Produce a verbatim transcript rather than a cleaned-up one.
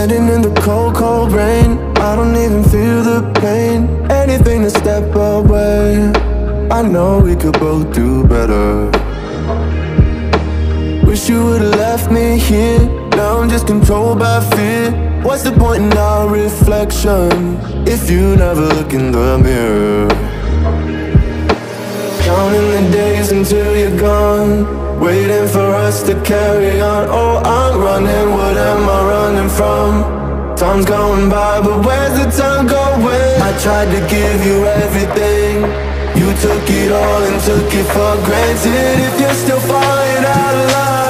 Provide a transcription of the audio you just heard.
Standing in the cold, cold rain, I don't even feel the pain. Anything to step away, I know we could both do better. Wish you would've left me here. Now I'm just controlled by fear. What's the point in our reflection if you never look in the mirror? Counting the days until you're gone, waiting for us to carry on. Oh, I'm running, what am I running from? Time's going by, but where's the time going? I tried to give you everything, you took it all and took it for granted. If you're still falling out of love,